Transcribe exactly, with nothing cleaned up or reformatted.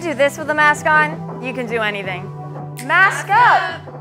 do this with a mask on, you can do anything. Mask up!